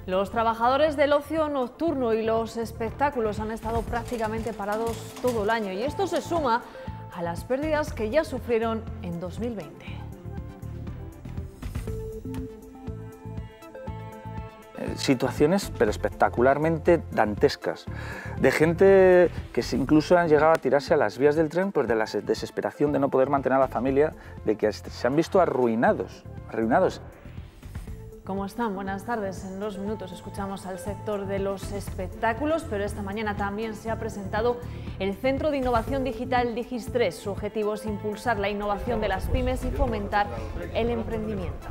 Los trabajadores del ocio nocturno y los espectáculos han estado prácticamente parados todo el año y esto se suma a las pérdidas que ya sufrieron en 2020. Situaciones pero espectacularmente dantescas, de gente que incluso han llegado a tirarse a las vías del tren pues de la desesperación de no poder mantener a la familia, de que se han visto arruinados. ¿Cómo están? Buenas tardes. En 2 minutos escuchamos al sector de los espectáculos, pero esta mañana también se ha presentado el Centro de Innovación Digital Digis3. Su objetivo es impulsar la innovación de las pymes y fomentar el emprendimiento.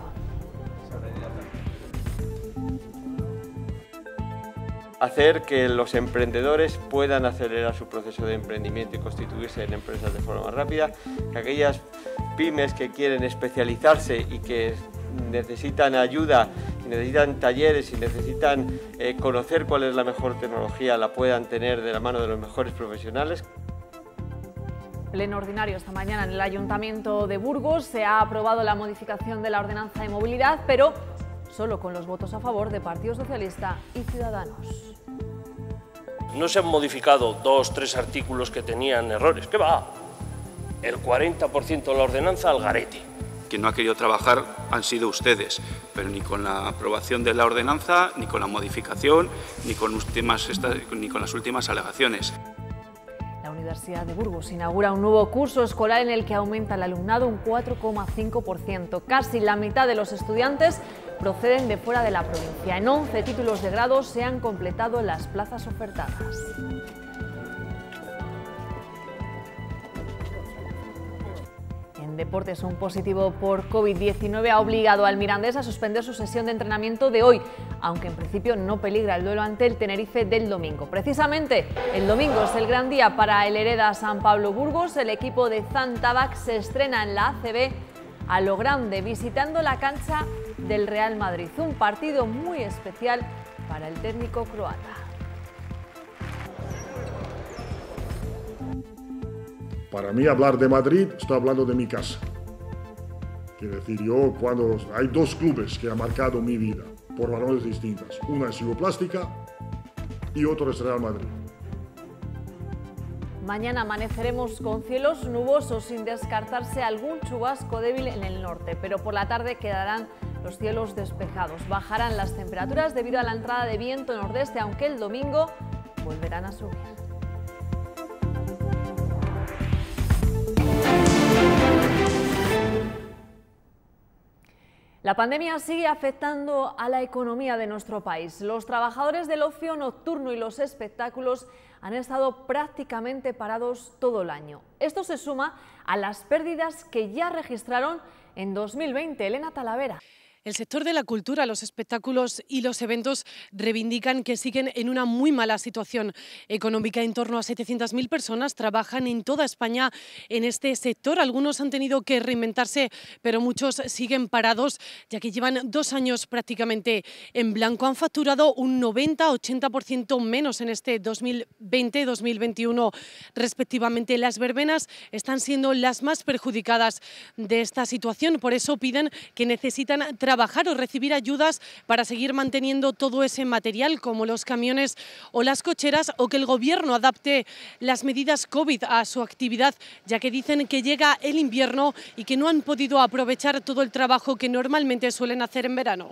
Hacer que los emprendedores puedan acelerar su proceso de emprendimiento y constituirse en empresas de forma más rápida, que aquellas pymes que quieren especializarse y que necesitan ayuda, y necesitan talleres y necesitan conocer cuál es la mejor tecnología, la puedan tener de la mano de los mejores profesionales. Pleno ordinario esta mañana en el Ayuntamiento de Burgos se ha aprobado la modificación de la ordenanza de movilidad, pero solo con los votos a favor de Partido Socialista y Ciudadanos. No se han modificado 2 o 3 artículos que tenían errores. ¿Qué va? El 40% de la ordenanza al garete. Quien no ha querido trabajar han sido ustedes, pero ni con la aprobación de la ordenanza, ni con la modificación, ni con las últimas alegaciones. La Universidad de Burgos inaugura un nuevo curso escolar en el que aumenta el alumnado un 4,5%. Casi la mitad de los estudiantes proceden de fuera de la provincia. En 11 títulos de grado se han completado las plazas ofertadas. En deportes, un positivo por COVID-19 ha obligado al Mirandés a suspender su sesión de entrenamiento de hoy, aunque en principio no peligra el duelo ante el Tenerife del domingo. Precisamente el domingo es el gran día para el Hereda San Pablo Burgos. El equipo de Zantabac se estrena en la ACB a lo grande, visitando la cancha del Real Madrid. Un partido muy especial para el técnico croata. Para mí hablar de Madrid, estoy hablando de mi casa. Quiero decir, yo cuando hay 2 clubes que han marcado mi vida por razones distintas. Una es Jugoplástica y otro es Real Madrid. Mañana amaneceremos con cielos nubosos sin descartarse algún chubasco débil en el norte, pero por la tarde quedarán los cielos despejados. Bajarán las temperaturas debido a la entrada de viento nordeste, aunque el domingo volverán a subir. La pandemia sigue afectando a la economía de nuestro país. Los trabajadores del ocio nocturno y los espectáculos han estado prácticamente parados todo el año. Esto se suma a las pérdidas que ya registraron en 2020. Elena Talavera. El sector de la cultura, los espectáculos y los eventos reivindican que siguen en una muy mala situación económica. En torno a 700.000 personas trabajan en toda España en este sector. Algunos han tenido que reinventarse, pero muchos siguen parados, ya que llevan 2 años prácticamente en blanco. Han facturado un 90-80% menos en este 2020-2021 respectivamente. Las verbenas están siendo las más perjudicadas de esta situación. Por eso piden que necesitan trabajar o recibir ayudas para seguir manteniendo todo ese material, como los camiones o las cocheras, o que el gobierno adapte las medidas COVID a su actividad, ya que dicen que llega el invierno y que no han podido aprovechar todo el trabajo que normalmente suelen hacer en verano.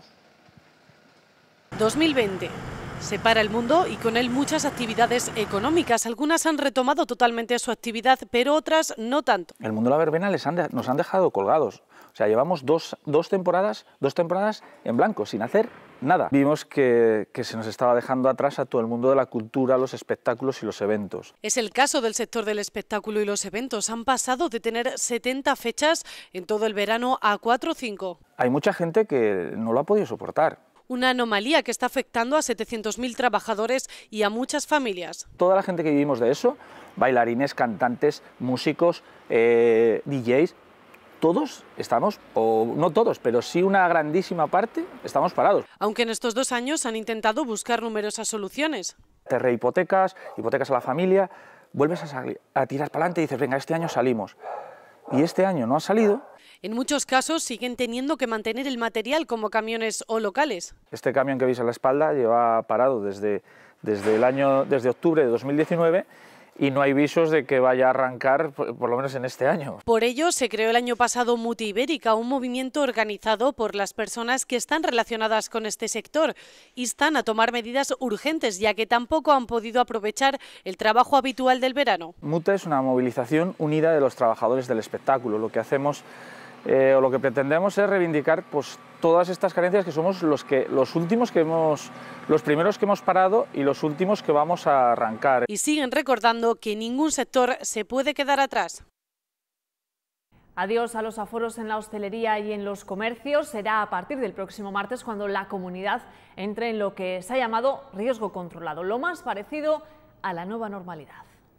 2020. Se para el mundo y con él muchas actividades económicas. Algunas han retomado totalmente su actividad, pero otras no tanto. El mundo de la verbena nos han dejado colgados. O sea, llevamos dos temporadas en blanco, sin hacer nada. Vimos que se nos estaba dejando atrás a todo el mundo de la cultura, los espectáculos y los eventos. Es el caso del sector del espectáculo y los eventos. Han pasado de tener 70 fechas en todo el verano a 4 o 5. Hay mucha gente que no lo ha podido soportar. Una anomalía que está afectando a 700.000 trabajadores y a muchas familias. Toda la gente que vivimos de eso, bailarines, cantantes, músicos, DJs, todos estamos, o no todos, pero sí una grandísima parte, estamos parados. Aunque en estos 2 años han intentado buscar numerosas soluciones. Te rehipotecas, hipotecas a la familia, vuelves a tirar para adelante y dices, venga, este año salimos. Y este año no ha salido. En muchos casos siguen teniendo que mantener el material como camiones o locales. Este camión que veis a la espalda lleva parado desde octubre de 2019 y no hay visos de que vaya a arrancar por lo menos en este año. Por ello se creó el año pasado Muti Ibérica, un movimiento organizado por las personas que están relacionadas con este sector. Instan a tomar medidas urgentes, ya que tampoco han podido aprovechar el trabajo habitual del verano. MUTE es una movilización unida de los trabajadores del espectáculo. Lo que hacemos o lo que pretendemos es reivindicar pues, todas estas carencias que somos los primeros que hemos parado y los últimos que vamos a arrancar. Y siguen recordando que ningún sector se puede quedar atrás. Adiós a los aforos en la hostelería y en los comercios. Será a partir del próximo martes cuando la comunidad entre en lo que se ha llamado riesgo controlado, lo más parecido a la nueva normalidad.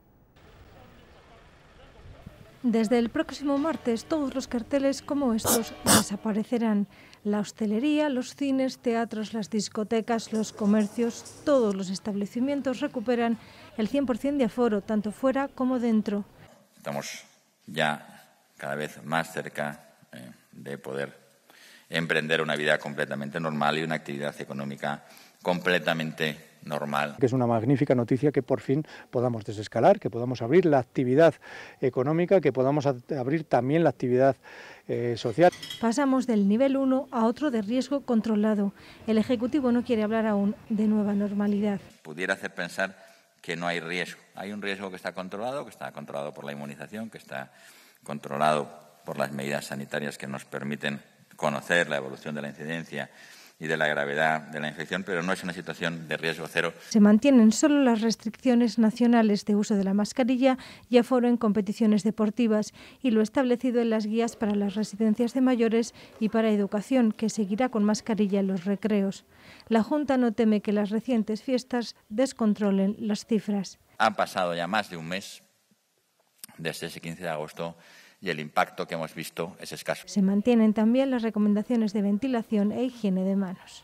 Desde el próximo martes, todos los carteles como estos desaparecerán. La hostelería, los cines, teatros, las discotecas, los comercios, todos los establecimientos recuperan el 100% de aforo, tanto fuera como dentro. Estamos ya cada vez más cerca de poder emprender una vida completamente normal y una actividad económica completamente normal. Que es una magnífica noticia que por fin podamos desescalar, que podamos abrir la actividad económica, que podamos abrir también la actividad social. Pasamos del nivel 1 a otro de riesgo controlado. El Ejecutivo no quiere hablar aún de nueva normalidad. Pudiera hacer pensar que no hay riesgo. Hay un riesgo que está controlado por la inmunización, que está controlado por las medidas sanitarias que nos permiten conocer la evolución de la incidencia y de la gravedad de la infección, pero no es una situación de riesgo cero. Se mantienen solo las restricciones nacionales de uso de la mascarilla y aforo en competiciones deportivas y lo establecido en las guías para las residencias de mayores y para educación, que seguirá con mascarilla en los recreos. La Junta no teme que las recientes fiestas descontrolen las cifras. Han pasado ya más de un mes desde ese 15 de agosto y el impacto que hemos visto es escaso. Se mantienen también las recomendaciones de ventilación e higiene de manos.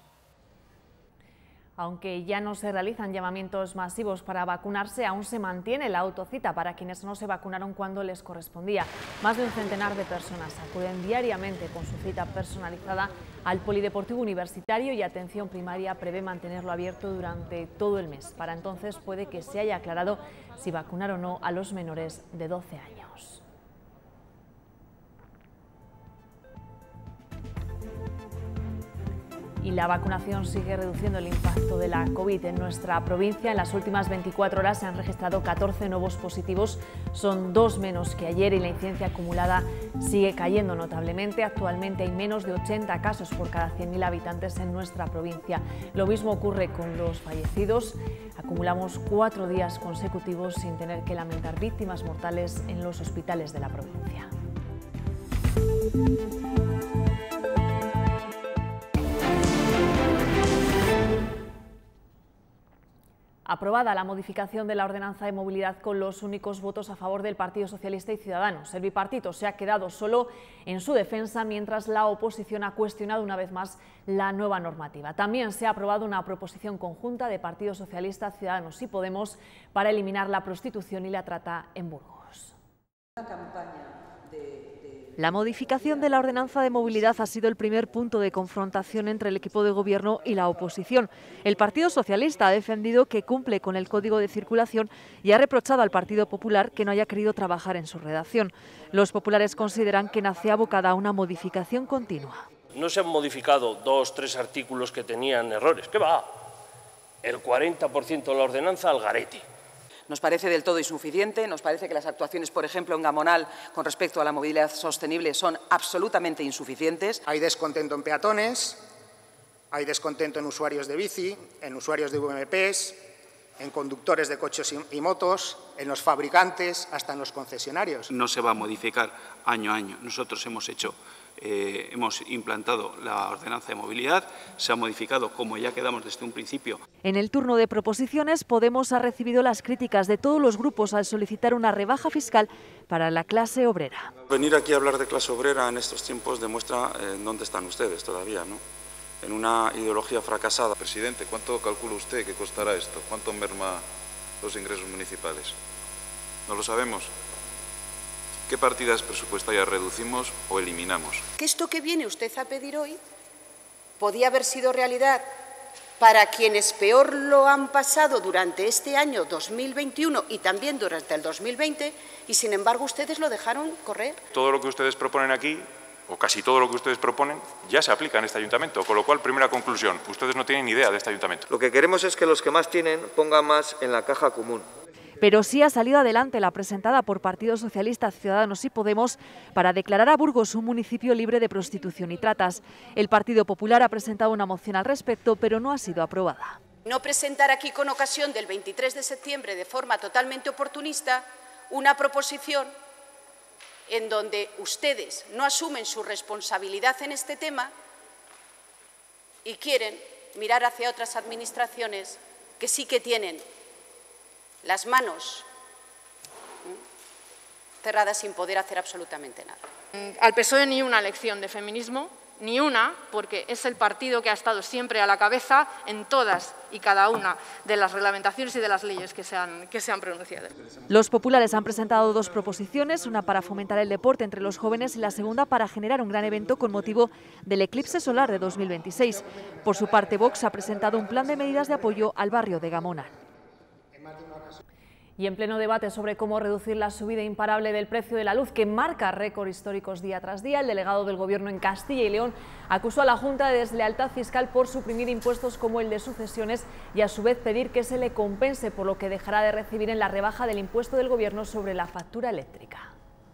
Aunque ya no se realizan llamamientos masivos para vacunarse, aún se mantiene la autocita para quienes no se vacunaron cuando les correspondía. Más de un centenar de personas acuden diariamente con su cita personalizada al Polideportivo Universitario y Atención Primaria prevé mantenerlo abierto durante todo el mes. Para entonces puede que se haya aclarado si vacunar o no a los menores de 12 años. Y la vacunación sigue reduciendo el impacto de la COVID en nuestra provincia. En las últimas 24 horas se han registrado 14 nuevos positivos, son 2 menos que ayer y la incidencia acumulada sigue cayendo notablemente. Actualmente hay menos de 80 casos por cada 100.000 habitantes en nuestra provincia. Lo mismo ocurre con los fallecidos. Acumulamos 4 días consecutivos sin tener que lamentar víctimas mortales en los hospitales de la provincia. Aprobada la modificación de la ordenanza de movilidad con los únicos votos a favor del Partido Socialista y Ciudadanos. El bipartito se ha quedado solo en su defensa, mientras la oposición ha cuestionado una vez más la nueva normativa. También se ha aprobado una proposición conjunta de Partido Socialista, Ciudadanos y Podemos para eliminar la prostitución y la trata en Burgos. La modificación de la ordenanza de movilidad ha sido el primer punto de confrontación entre el equipo de gobierno y la oposición. El Partido Socialista ha defendido que cumple con el Código de Circulación y ha reprochado al Partido Popular que no haya querido trabajar en su redacción. Los populares consideran que nace abocada a una modificación continua. No se han modificado 2 o 3 artículos que tenían errores. ¿Qué va? El 40% de la ordenanza al garete. Nos parece del todo insuficiente, nos parece que las actuaciones, por ejemplo, en Gamonal, con respecto a la movilidad sostenible, son absolutamente insuficientes. Hay descontento en peatones, hay descontento en usuarios de bici, en usuarios de VMPs, en conductores de coches y motos, en los fabricantes, hasta en los concesionarios. No se va a modificar año a año. Nosotros hemos implantado la ordenanza de movilidad, se ha modificado como ya quedamos desde un principio. En el turno de proposiciones, Podemos ha recibido las críticas de todos los grupos al solicitar una rebaja fiscal para la clase obrera. Venir aquí a hablar de clase obrera en estos tiempos demuestra dónde están ustedes todavía, ¿no? En una ideología fracasada. Presidente, ¿cuánto calcula usted que costará esto? ¿Cuánto merma los ingresos municipales? No lo sabemos. ¿Qué partidas presupuestarias reducimos o eliminamos? Que esto que viene usted a pedir hoy podía haber sido realidad para quienes peor lo han pasado durante este año 2021 y también durante el 2020, y sin embargo ustedes lo dejaron correr. Todo lo que ustedes proponen aquí, o casi todo lo que ustedes proponen, ya se aplica en este ayuntamiento, con lo cual, primera conclusión, ustedes no tienen ni idea de este ayuntamiento. Lo que queremos es que los que más tienen pongan más en la caja común. Pero sí ha salido adelante la presentada por Partido Socialista, Ciudadanos y Podemos para declarar a Burgos un municipio libre de prostitución y tratas. El Partido Popular ha presentado una moción al respecto, pero no ha sido aprobada. No presentar aquí con ocasión del 23 de septiembre de forma totalmente oportunista una proposición en donde ustedes no asumen su responsabilidad en este tema y quieren mirar hacia otras administraciones que sí que tienen las manos cerradas sin poder hacer absolutamente nada. Al PSOE ni una lección de feminismo, ni una, porque es el partido que ha estado siempre a la cabeza en todas y cada una de las reglamentaciones y de las leyes que se han pronunciado. Los populares han presentado dos proposiciones, una para fomentar el deporte entre los jóvenes y la segunda para generar un gran evento con motivo del eclipse solar de 2026. Por su parte, Vox ha presentado un plan de medidas de apoyo al barrio de Gamonal. Y en pleno debate sobre cómo reducir la subida imparable del precio de la luz, que marca récords históricos día tras día, el delegado del Gobierno en Castilla y León acusó a la Junta de deslealtad fiscal por suprimir impuestos como el de sucesiones y a su vez pedir que se le compense por lo que dejará de recibir en la rebaja del impuesto del Gobierno sobre la factura eléctrica.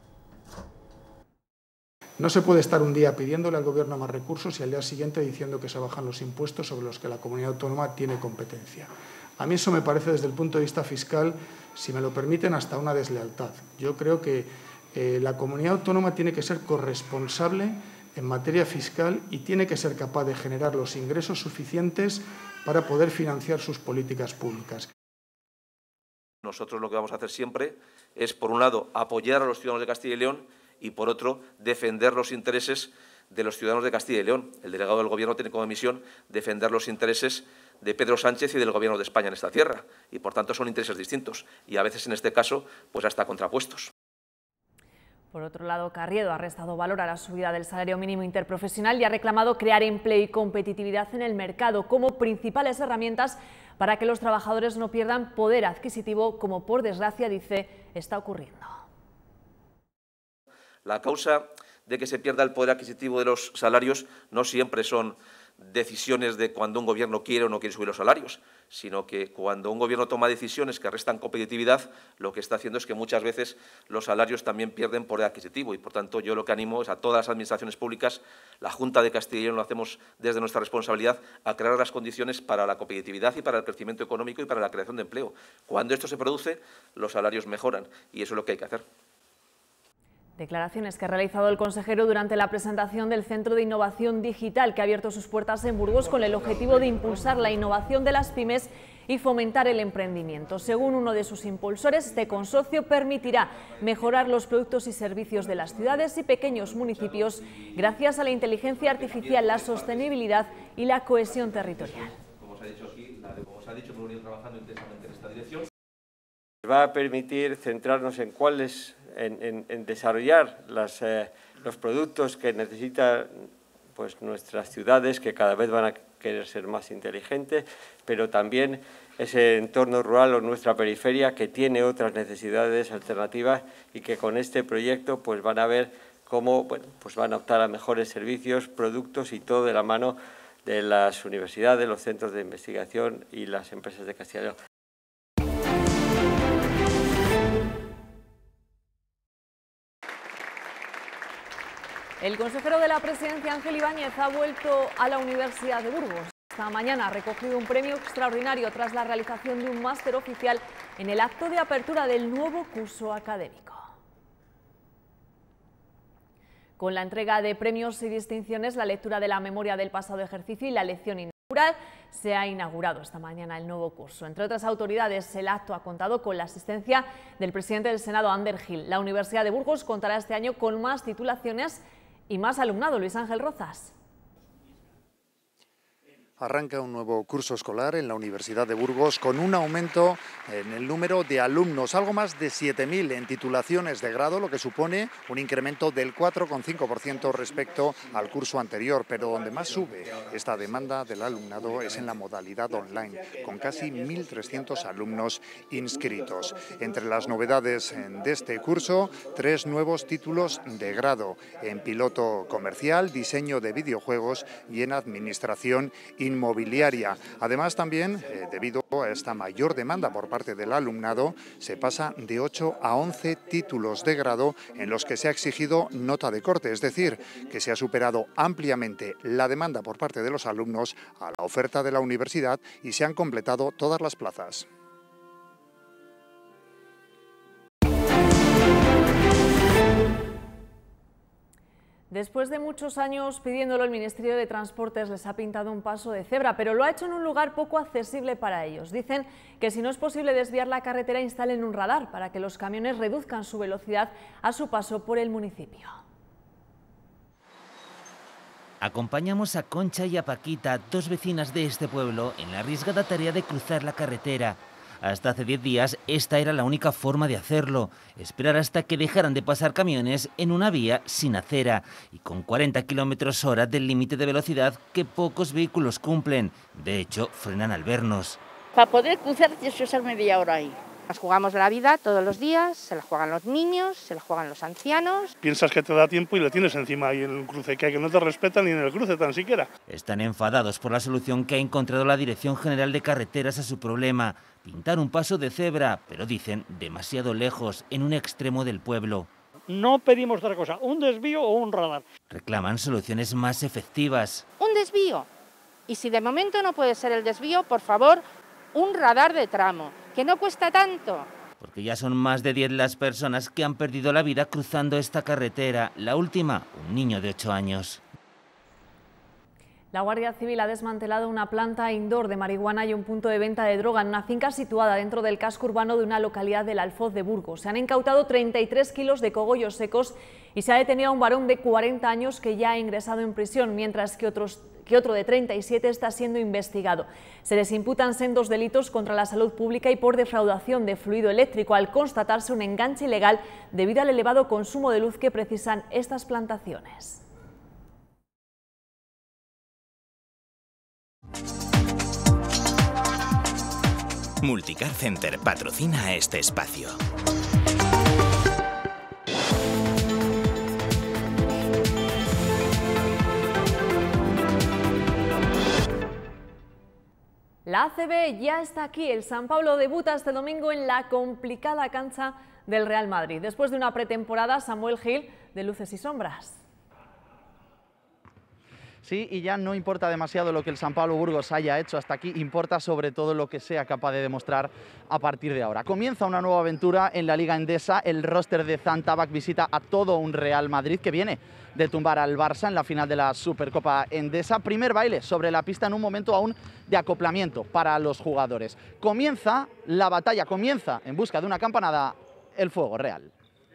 No se puede estar un día pidiéndole al Gobierno más recursos y al día siguiente diciendo que se bajan los impuestos sobre los que la comunidad autónoma tiene competencia. A mí eso me parece, desde el punto de vista fiscal, si me lo permiten, hasta una deslealtad. Yo creo que la comunidad autónoma tiene que ser corresponsable en materia fiscal y tiene que ser capaz de generar los ingresos suficientes para poder financiar sus políticas públicas. Nosotros lo que vamos a hacer siempre es, por un lado, apoyar a los ciudadanos de Castilla y León y, por otro, defender los intereses de los ciudadanos de Castilla y León. El delegado del Gobierno tiene como misión defender los intereses de Pedro Sánchez y del Gobierno de España en esta tierra, y por tanto son intereses distintos y a veces en este caso pues hasta contrapuestos. Por otro lado, Carriedo ha restado valor a la subida del salario mínimo interprofesional y ha reclamado crear empleo y competitividad en el mercado como principales herramientas para que los trabajadores no pierdan poder adquisitivo, como por desgracia, dice, está ocurriendo. La causa de que se pierda el poder adquisitivo de los salarios no siempre son decisiones de cuando un gobierno quiere o no quiere subir los salarios, sino que cuando un gobierno toma decisiones que restan competitividad, lo que está haciendo es que muchas veces los salarios también pierden poder adquisitivo y, por tanto, yo lo que animo es a todas las administraciones públicas, la Junta de Castilla y León lo hacemos desde nuestra responsabilidad, a crear las condiciones para la competitividad y para el crecimiento económico y para la creación de empleo. Cuando esto se produce, los salarios mejoran y eso es lo que hay que hacer. Declaraciones que ha realizado el consejero durante la presentación del Centro de Innovación Digital, que ha abierto sus puertas en Burgos con el objetivo de impulsar la innovación de las pymes y fomentar el emprendimiento. Según uno de sus impulsores, este consorcio permitirá mejorar los productos y servicios de las ciudades y pequeños municipios gracias a la inteligencia artificial, la sostenibilidad y la cohesión territorial. Como se ha dicho aquí, como se ha dicho, hemos venido trabajando intensamente en esta dirección. Va a permitir centrarnos en cuáles, en desarrollar los productos que necesitan pues, nuestras ciudades, que cada vez van a querer ser más inteligentes, pero también ese entorno rural o nuestra periferia que tiene otras necesidades alternativas y que con este proyecto pues, van a ver cómo pues van a optar a mejores servicios, productos y todo de la mano de las universidades, los centros de investigación y las empresas de Castilla y León. El consejero de la Presidencia, Ángel Ibáñez, ha vuelto a la Universidad de Burgos. Esta mañana ha recogido un premio extraordinario tras la realización de un máster oficial en el acto de apertura del nuevo curso académico. Con la entrega de premios y distinciones, la lectura de la memoria del pasado ejercicio y la lección inaugural, se ha inaugurado esta mañana el nuevo curso. Entre otras autoridades, el acto ha contado con la asistencia del presidente del Senado, Ander Gil. La Universidad de Burgos contará este año con más titulaciones y más alumnado. Luis Ángel Rozas. Arranca un nuevo curso escolar en la Universidad de Burgos con un aumento en el número de alumnos, algo más de 7.000 en titulaciones de grado, lo que supone un incremento del 4,5% respecto al curso anterior, pero donde más sube esta demanda del alumnado es en la modalidad online, con casi 1.300 alumnos inscritos. Entre las novedades de este curso, 3 nuevos títulos de grado en piloto comercial, diseño de videojuegos y en administración inmobiliaria. Además, también, debido a esta mayor demanda por parte del alumnado, se pasa de 8 a 11 títulos de grado en los que se ha exigido nota de corte, es decir, que se ha superado ampliamente la demanda por parte de los alumnos a la oferta de la universidad y se han completado todas las plazas. Después de muchos años pidiéndolo, el Ministerio de Transportes les ha pintado un paso de cebra, pero lo ha hecho en un lugar poco accesible para ellos. Dicen que si no es posible desviar la carretera, instalen un radar para que los camiones reduzcan su velocidad a su paso por el municipio. Acompañamos a Concha y a Paquita, 2 vecinas de este pueblo, en la arriesgada tarea de cruzar la carretera. Hasta hace 10 días esta era la única forma de hacerlo, esperar hasta que dejaran de pasar camiones en una vía sin acera y con 40 km/h del límite de velocidad que pocos vehículos cumplen. De hecho, frenan al vernos. Para poder cruzar tienes que usar media hora ahí. Nos jugamos la vida todos los días, se la juegan los niños, se la juegan los ancianos. Piensas que te da tiempo y le tienes encima ahí en el cruce, que no te respetan ni en el cruce tan siquiera. Están enfadados por la solución que ha encontrado la Dirección General de Carreteras a su problema, pintar un paso de cebra, pero dicen demasiado lejos, en un extremo del pueblo. No pedimos otra cosa, un desvío o un radar. Reclaman soluciones más efectivas. Un desvío. Y si de momento no puede ser el desvío, por favor, un radar de tramo, que no cuesta tanto. Porque ya son más de 10 las personas que han perdido la vida cruzando esta carretera. La última, un niño de 8 años. La Guardia Civil ha desmantelado una planta indoor de marihuana y un punto de venta de droga en una finca situada dentro del casco urbano de una localidad del Alfoz de Burgos. Se han incautado 33 kilos de cogollos secos y se ha detenido a un varón de 40 años que ya ha ingresado en prisión, mientras que otro de 37 está siendo investigado. Se les imputan sendos delitos contra la salud pública y por defraudación de fluido eléctrico, al constatarse un enganche ilegal debido al elevado consumo de luz que precisan estas plantaciones. Multicar Center patrocina este espacio. La ACB ya está aquí. El San Pablo debuta este domingo en la complicada cancha del Real Madrid. Después de una pretemporada, Samuel Gil, de luces y sombras. Sí, y ya no importa demasiado lo que el San Pablo Burgos haya hecho hasta aquí, importa sobre todo lo que sea capaz de demostrar a partir de ahora. Comienza una nueva aventura en la Liga Endesa, el roster de Zantabac visita a todo un Real Madrid que viene de tumbar al Barça en la final de la Supercopa Endesa. Primer baile sobre la pista en un momento aún de acoplamiento para los jugadores. Comienza la batalla, comienza en busca de una campanada el fuego real.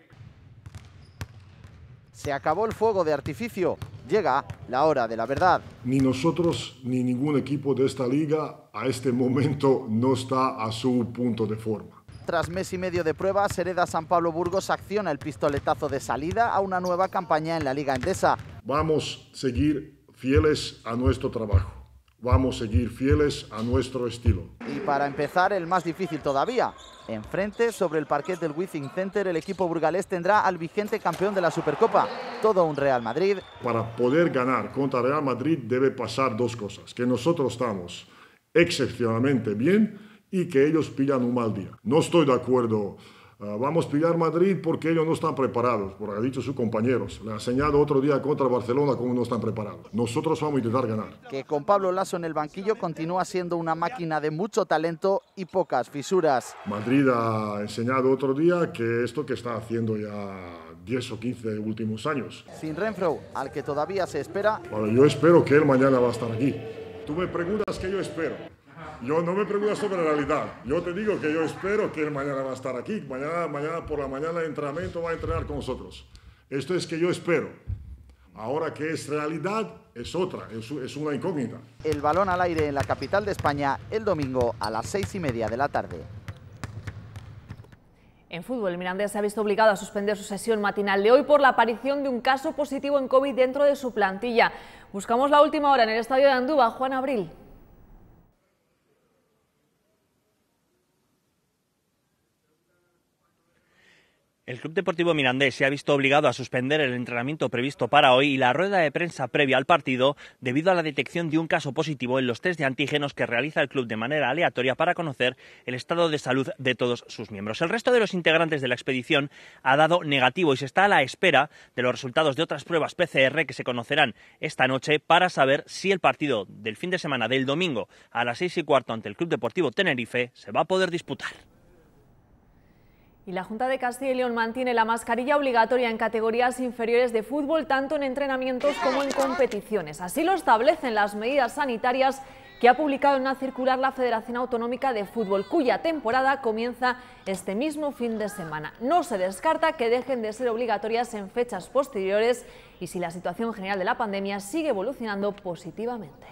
Se acabó el fuego de artificio, llega la hora de la verdad. Ni nosotros ni ningún equipo de esta liga a este momento no está a su punto de forma. Tras mes y medio de pruebas, Hereda San Pablo Burgos acciona el pistoletazo de salida a una nueva campaña en la Liga Endesa. Vamos a seguir fieles a nuestro trabajo. Vamos a seguir fieles a nuestro estilo. Y para empezar, el más difícil todavía. Enfrente, sobre el parquet del Wizzing Center, el equipo burgalés tendrá al vigente campeón de la Supercopa, todo un Real Madrid. Para poder ganar contra Real Madrid debe pasar 2 cosas. Que nosotros estamos excepcionalmente bien y que ellos pillan un mal día. No estoy de acuerdo. Vamos a pillar Madrid porque ellos no están preparados, porque ha dicho sus compañeros. Le ha enseñado otro día contra Barcelona cómo no están preparados. Nosotros vamos a intentar ganar. Que con Pablo Lasso en el banquillo continúa siendo una máquina de mucho talento y pocas fisuras. Madrid ha enseñado otro día que esto que está haciendo ya 10 o 15 últimos años. Sin Renfro, al que todavía se espera. Bueno, yo espero que él mañana va a estar aquí. Tú me preguntas qué yo espero. Yo no me pregunto sobre la realidad. Yo te digo que yo espero que él mañana va a estar aquí. Mañana por la mañana de entrenamiento va a entrenar con nosotros. Esto es que yo espero. Ahora que es realidad, es otra, es una incógnita. El balón al aire en la capital de España el domingo a las 6:30 de la tarde. En fútbol, el Mirandés se ha visto obligado a suspender su sesión matinal de hoy por la aparición de un caso positivo en COVID dentro de su plantilla. Buscamos la última hora en el estadio de Andúba. Juan Abril. El Club Deportivo Mirandés se ha visto obligado a suspender el entrenamiento previsto para hoy y la rueda de prensa previa al partido debido a la detección de un caso positivo en los test de antígenos que realiza el club de manera aleatoria para conocer el estado de salud de todos sus miembros. El resto de los integrantes de la expedición ha dado negativo y se está a la espera de los resultados de otras pruebas PCR que se conocerán esta noche para saber si el partido del fin de semana del domingo a las 6:15 ante el Club Deportivo Tenerife se va a poder disputar. Y la Junta de Castilla y León mantiene la mascarilla obligatoria en categorías inferiores de fútbol, tanto en entrenamientos como en competiciones. Así lo establecen las medidas sanitarias que ha publicado en una circular la Federación Autonómica de Fútbol, cuya temporada comienza este mismo fin de semana. No se descarta que dejen de ser obligatorias en fechas posteriores y si la situación general de la pandemia sigue evolucionando positivamente.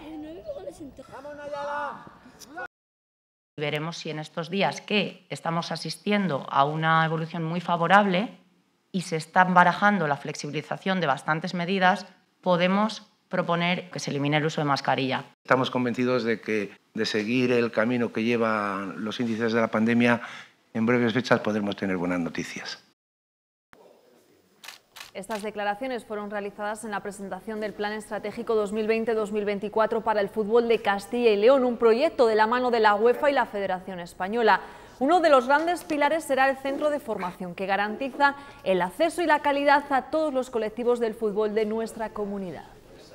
Veremos si en estos días que estamos asistiendo a una evolución muy favorable y se están barajando la flexibilización de bastantes medidas, podemos proponer que se elimine el uso de mascarilla. Estamos convencidos de que de seguir el camino que llevan los índices de la pandemia, en breves fechas podremos tener buenas noticias. Estas declaraciones fueron realizadas en la presentación del Plan Estratégico 2020-2024 para el fútbol de Castilla y León, un proyecto de la mano de la UEFA y la Federación Española. Uno de los grandes pilares será el centro de formación, que garantiza el acceso y la calidad a todos los colectivos del fútbol de nuestra comunidad.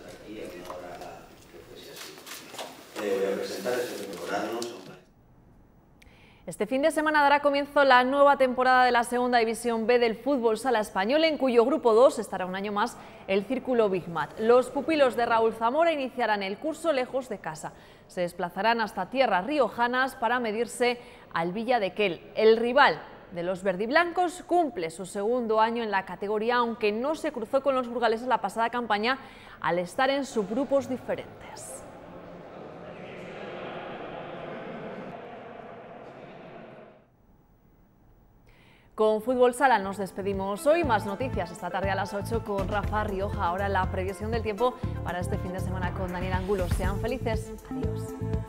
Este fin de semana dará comienzo la nueva temporada de la Segunda División B del fútbol sala español, en cuyo grupo 2 estará un año más el Círculo Big Mat. Los pupilos de Raúl Zamora iniciarán el curso lejos de casa. Se desplazarán hasta tierras riojanas para medirse al Villa de Quel. El rival de los verdiblancos cumple su segundo año en la categoría, aunque no se cruzó con los burgaleses la pasada campaña al estar en subgrupos diferentes. Con Fútbol Sala nos despedimos hoy. Más noticias esta tarde a las 8 con Rafa Rioja. Ahora la previsión del tiempo para este fin de semana con Daniel Angulo. Sean felices. Adiós.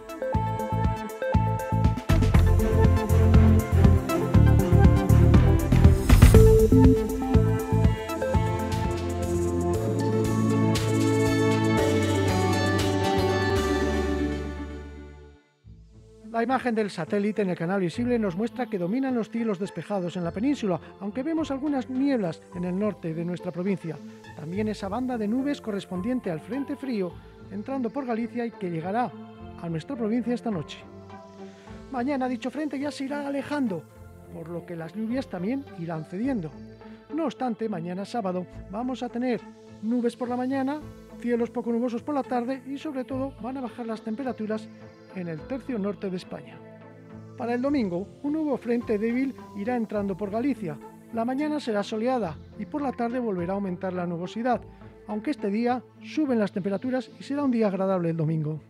La imagen del satélite en el canal visible nos muestra que dominan los cielos despejados en la península, aunque vemos algunas nieblas en el norte de nuestra provincia. También esa banda de nubes correspondiente al frente frío entrando por Galicia y que llegará a nuestra provincia esta noche. Mañana dicho frente ya se irá alejando, por lo que las lluvias también irán cediendo. No obstante, mañana sábado vamos a tener nubes por la mañana, cielos poco nubosos por la tarde y sobre todo van a bajar las temperaturas en el tercio norte de España. Para el domingo, un nuevo frente débil irá entrando por Galicia. La mañana será soleada y por la tarde volverá a aumentar la nubosidad, aunque este día suben las temperaturas y será un día agradable el domingo.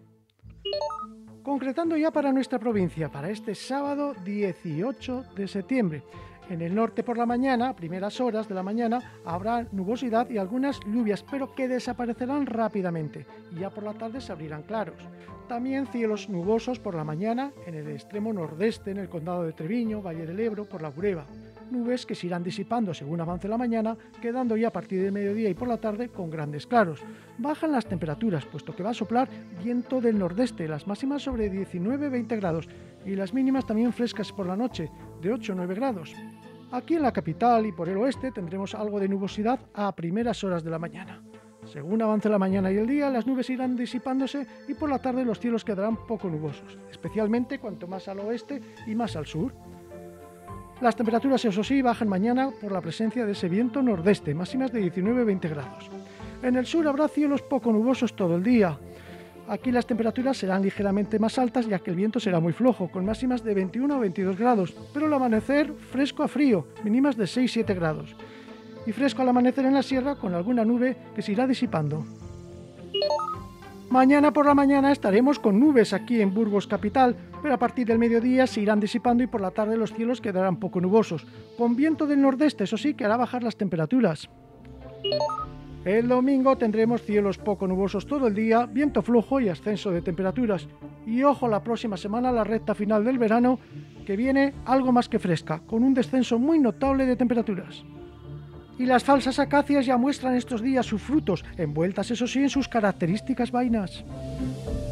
Concretando ya para nuestra provincia, para este sábado 18 de septiembre. En el norte por la mañana, a primeras horas de la mañana, habrá nubosidad y algunas lluvias, pero que desaparecerán rápidamente y ya por la tarde se abrirán claros. También cielos nubosos por la mañana en el extremo nordeste, en el condado de Treviño, Valle del Ebro, por la Bureba. Nubes que se irán disipando según avance la mañana, quedando ya a partir del mediodía y por la tarde con grandes claros. Bajan las temperaturas, puesto que va a soplar viento del nordeste, las máximas sobre 19-20 grados y las mínimas también frescas por la noche, de 8-9 grados. Aquí en la capital y por el oeste tendremos algo de nubosidad a primeras horas de la mañana. Según avance la mañana y el día, las nubes irán disipándose y por la tarde los cielos quedarán poco nubosos, especialmente cuanto más al oeste y más al sur. Las temperaturas, eso sí, bajan mañana por la presencia de ese viento nordeste, máximas de 19-20 grados. En el sur habrá cielos poco nubosos todo el día. Aquí las temperaturas serán ligeramente más altas ya que el viento será muy flojo, con máximas de 21 o 22 grados, pero al amanecer fresco a frío, mínimas de 6-7 grados. y fresco al amanecer en la sierra con alguna nube que se irá disipando. Mañana por la mañana estaremos con nubes aquí en Burgos capital, pero a partir del mediodía se irán disipando y por la tarde los cielos quedarán poco nubosos, con viento del nordeste, eso sí, que hará bajar las temperaturas. El domingo tendremos cielos poco nubosos todo el día, viento flojo y ascenso de temperaturas. Y ojo la próxima semana, la recta final del verano, que viene algo más que fresca, con un descenso muy notable de temperaturas. Y las falsas acacias ya muestran estos días sus frutos, envueltas eso sí en sus características vainas.